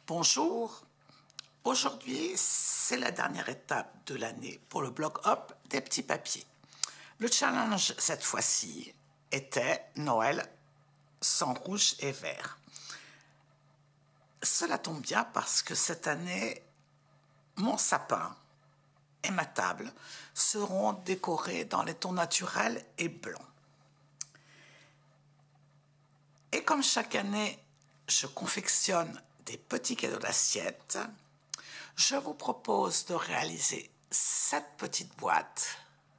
Bonjour, aujourd'hui c'est la dernière étape de l'année pour le blog Hop des petits papiers. Le challenge cette fois-ci était Noël sans rouge et vert. Cela tombe bien parce que cette année, mon sapin et ma table seront décorés dans les tons naturels et blancs. Et comme chaque année, je confectionne des petits cadeaux d'assiette, je vous propose de réaliser cette petite boîte,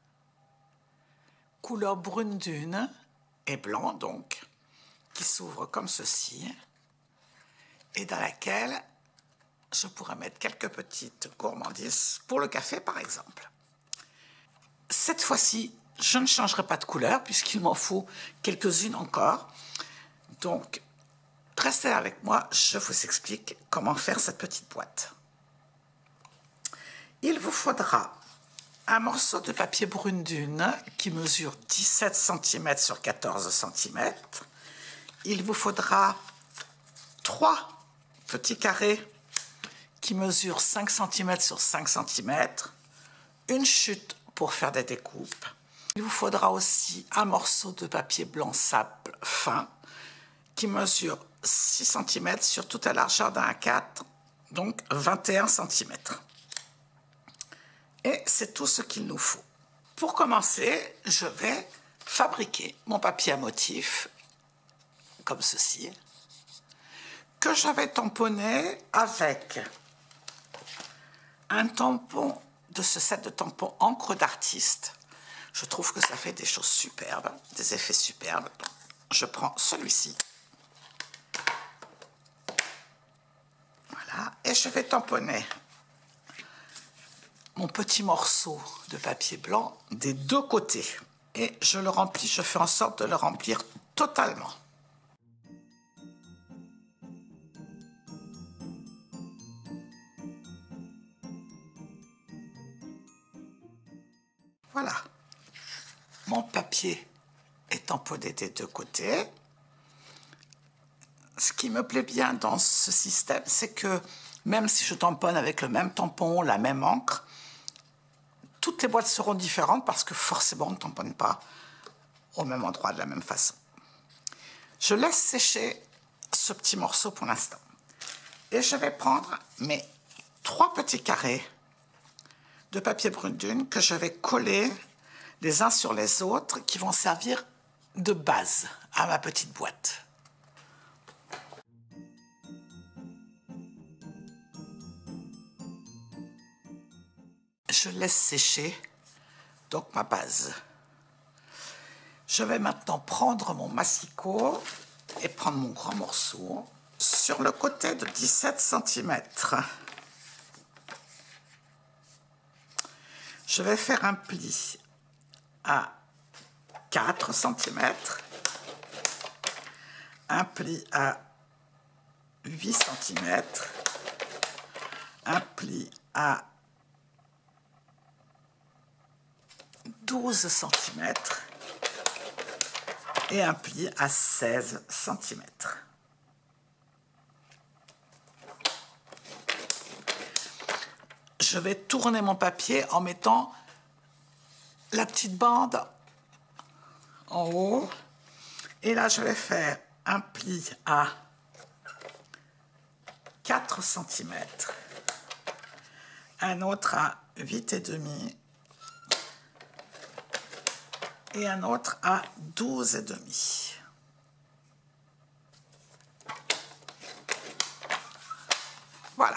couleur brune dune et blanc donc, qui s'ouvre comme ceci, et dans laquelle je pourrais mettre quelques petites gourmandises pour le café par exemple. Cette fois-ci, je ne changerai pas de couleur puisqu'il m'en faut quelques-unes encore. Donc, restez avec moi, je vous explique comment faire cette petite boîte. Il vous faudra un morceau de papier brune dune qui mesure 17 cm sur 14 cm. Il vous faudra 3 petits carrés qui mesurent 5 cm sur 5 cm, une chute pour faire des découpes. Il vous faudra aussi un morceau de papier blanc sable fin qui mesure 6 cm sur toute la largeur d'un A4, donc 21 cm. Et c'est tout ce qu'il nous faut. Pour commencer, je vais fabriquer mon papier à motif, comme ceci, que je vais tamponner avec un tampon de ce set de tampons encre d'artiste. Je trouve que ça fait des choses superbes, des effets superbes. Je prends celui-ci. Voilà, et je vais tamponner mon petit morceau de papier blanc des deux côtés. Et je le remplis, je fais en sorte de le remplir totalement. Voilà, mon papier est tamponné des deux côtés. Ce qui me plaît bien dans ce système, c'est que même si je tamponne avec le même tampon, la même encre, toutes les boîtes seront différentes parce que forcément on ne tamponne pas au même endroit de la même façon. Je laisse sécher ce petit morceau pour l'instant. Et je vais prendre mes 3 petits carrés de papier brune dune que je vais coller les uns sur les autres qui vont servir de base à ma petite boîte. Je laisse sécher donc ma base. Je vais maintenant prendre mon massicot et prendre mon grand morceau sur le côté de 17 cm. Je vais faire un pli à 4 cm, un pli à 8 cm, un pli à 12 cm et un pli à 16 cm. Je vais tourner mon papier en mettant la petite bande en haut. Et là, je vais faire un pli à 4 cm, un autre à 8,5 et un autre à 12,5. Voilà.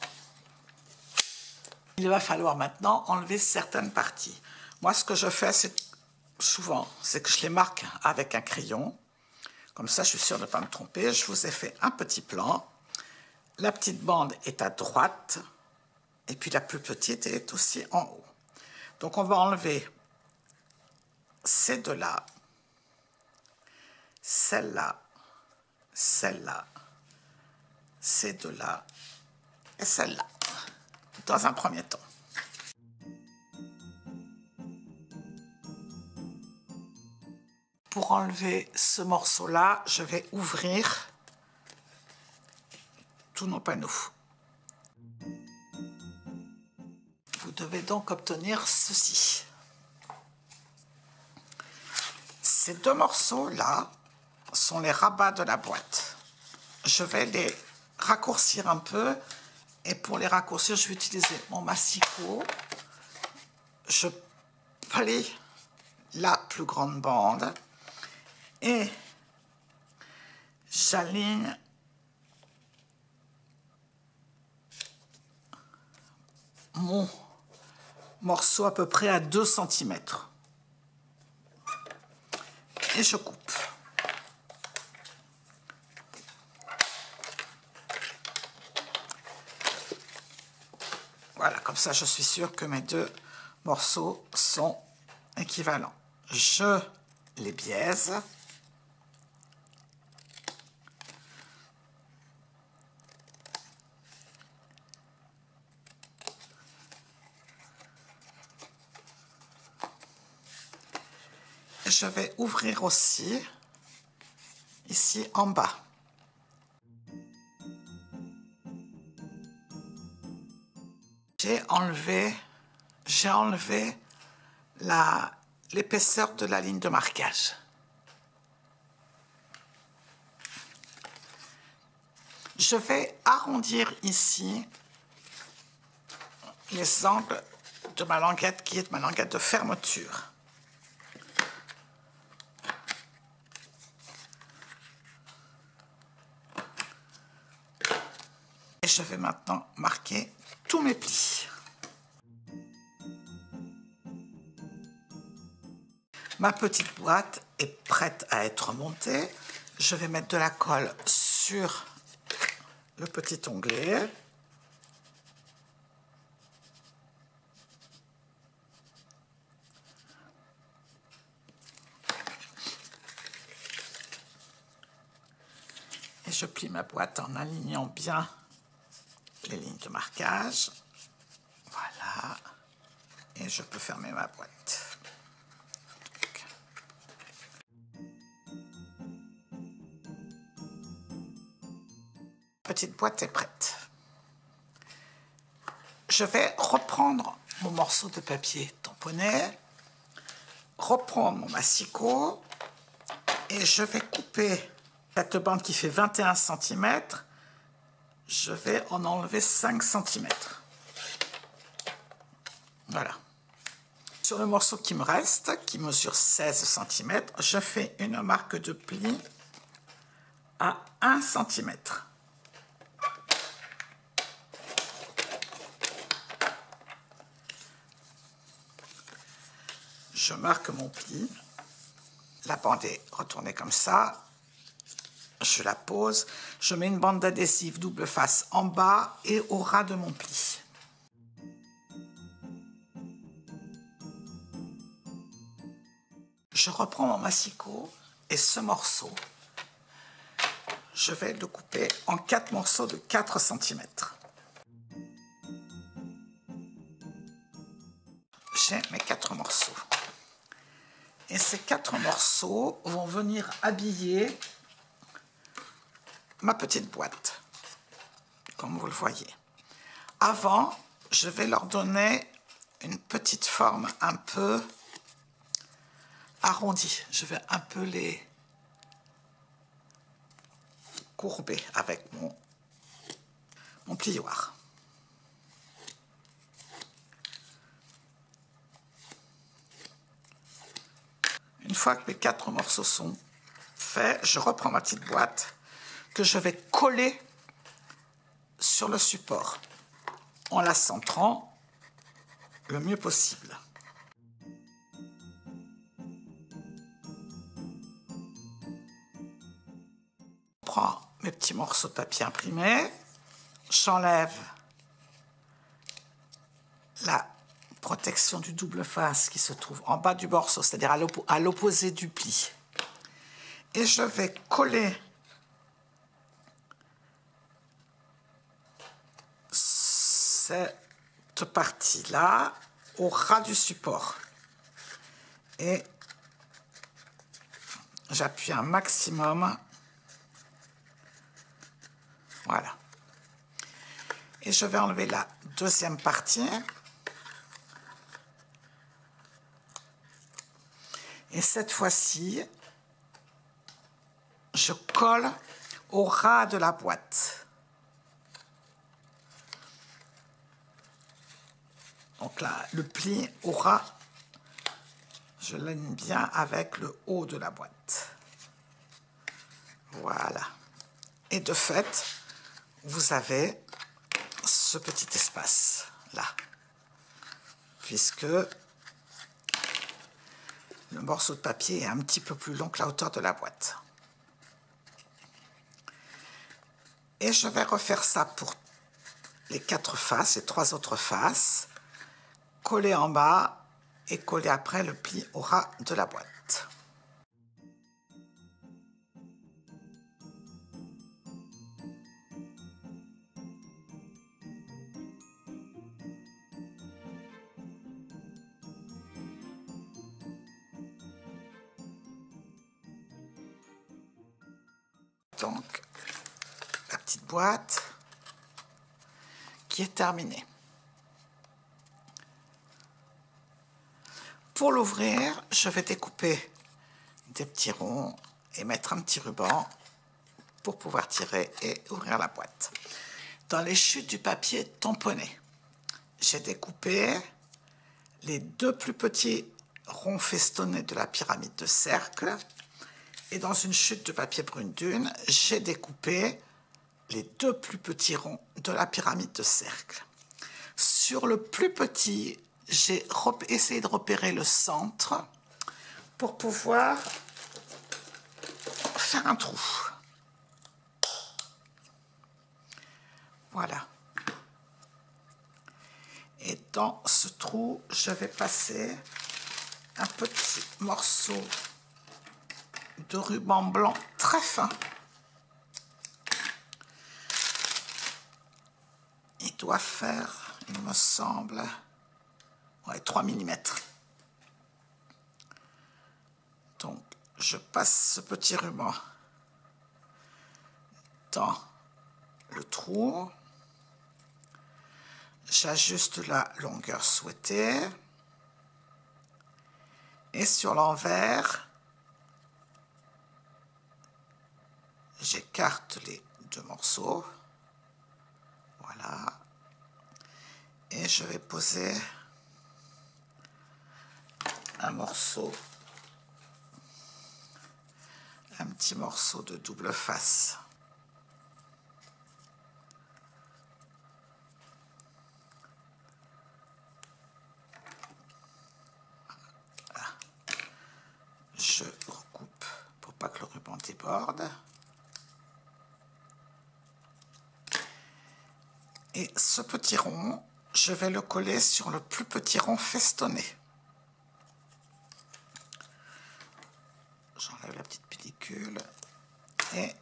Il va falloir maintenant enlever certaines parties. Moi, ce que je fais, souvent, c'est que je les marque avec un crayon. Comme ça, je suis sûre de ne pas me tromper. Je vous ai fait un petit plan. La petite bande est à droite. Et puis la plus petite est aussi en haut. Donc, on va enlever ces deux-là, celle-là, celle-là, ces deux-là et celle-là, dans un premier temps. Pour enlever ce morceau-là, je vais ouvrir tous nos panneaux. Vous devez donc obtenir ceci. Ces deux morceaux-là sont les rabats de la boîte. Je vais les raccourcir un peu, et pour les raccourcir, je vais utiliser mon massicot. Je plie la plus grande bande et j'aligne mon morceau à peu près à 2 cm. Et je coupe. Voilà, comme ça je suis sûre que mes deux morceaux sont équivalents. Je les biaise. Je vais ouvrir aussi ici en bas. J'ai enlevé l'épaisseur de la ligne de marquage. Je vais arrondir ici les angles de ma languette qui est ma languette de fermeture. Et je vais maintenant marquer tous mes plis. Ma petite boîte est prête à être montée. Je vais mettre de la colle sur le petit onglet. Et je plie ma boîte en alignant bien les lignes de marquage. Voilà. Et je peux fermer ma boîte. Petite boîte est prête. Je vais reprendre mon morceau de papier tamponné, reprendre mon massicot et je vais couper cette bande qui fait 21 cm. Je vais en enlever 5 cm. Voilà. Sur le morceau qui me reste, qui mesure 16 cm, je fais une marque de pli à 1 cm. Je marque mon pli. La bande est retournée comme ça. Je la pose. Je mets une bande d'adhésif double face en bas et au ras de mon pli. Je reprends mon massicot et ce morceau, je vais le couper en 4 morceaux de 4 cm. J'ai mes 4 morceaux. Et ces 4 morceaux vont venir habiller ma petite boîte, comme vous le voyez. Avant, je vais leur donner une petite forme un peu arrondie. Je vais un peu les courber avec mon plioir. Une fois que mes 4 morceaux sont faits, je reprends ma petite boîte que je vais coller sur le support en la centrant le mieux possible. Je prends mes petits morceaux de papier imprimé, j'enlève la protection du double face qui se trouve en bas du morceau, c'est-à-dire à l'opposé du pli. Et je vais coller cette partie-là au ras du support. Et j'appuie un maximum. Voilà. Et je vais enlever la deuxième partie. Et cette fois-ci, je colle au ras de la boîte. Donc là, le pli au ras, je l'aime bien avec le haut de la boîte. Voilà. Et de fait, vous avez ce petit espace là, puisque le morceau de papier est un petit peu plus long que la hauteur de la boîte. Et je vais refaire ça pour les 4 faces, les 3 autres faces, coller en bas et coller après le pli au ras de la boîte. Donc, la petite boîte qui est terminée. Pour l'ouvrir, je vais découper des petits ronds et mettre un petit ruban pour pouvoir tirer et ouvrir la boîte. Dans les chutes du papier tamponné, j'ai découpé les 2 plus petits ronds festonnés de la pyramide de cercle. Et dans une chute de papier brune dune, j'ai découpé les 2 plus petits ronds de la pyramide de cercle. Sur le plus petit, j'ai essayé de repérer le centre pour pouvoir faire un trou. Voilà. Et dans ce trou, je vais passer un petit morceau de ruban blanc très fin. Il doit faire, il me semble, ouais, 3 mm. Donc, je passe ce petit ruban dans le trou. J'ajuste la longueur souhaitée. Et sur l'envers, j'écarte les 2 morceaux. Voilà. Et je vais poser un petit morceau de double face. Voilà. Je recoupe pour pas que le ruban déborde. Et ce petit rond, je vais le coller sur le plus petit rond festonné. J'enlève la petite pellicule et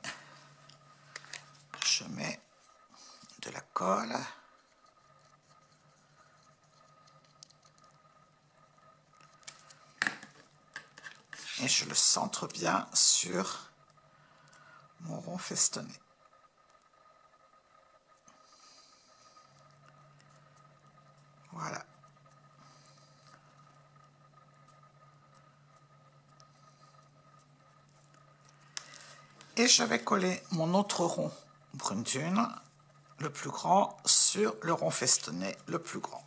je mets de la colle. Et je le centre bien sur mon rond festonné. Voilà. Et je vais coller mon autre rond brune dune, le plus grand, sur le rond festonné le plus grand.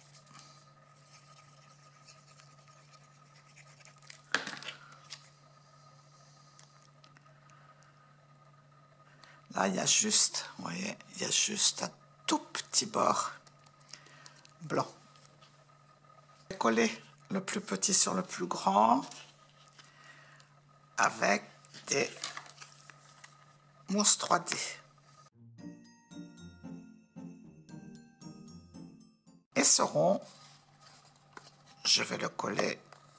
Là, il y a juste, vous voyez, il y a juste un tout petit bord blanc. Je vais coller le plus petit sur le plus grand avec des mousse 3D. Et ce rond, je vais le coller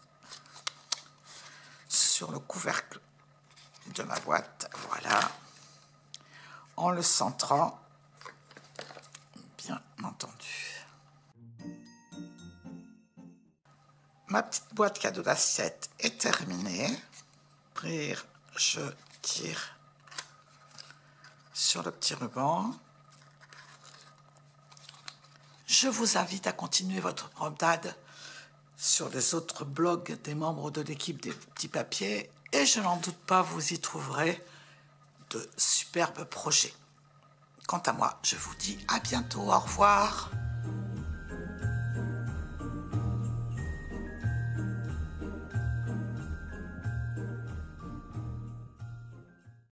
sur le couvercle de ma boîte, voilà, en le centrant, bien entendu. Ma petite boîte cadeau d'assiette est terminée. Je tire sur le petit ruban. Je vous invite à continuer votre promenade sur les autres blogs des membres de l'équipe des petits papiers et je n'en doute pas, vous y trouverez de superbes projets. Quant à moi, je vous dis à bientôt, au revoir.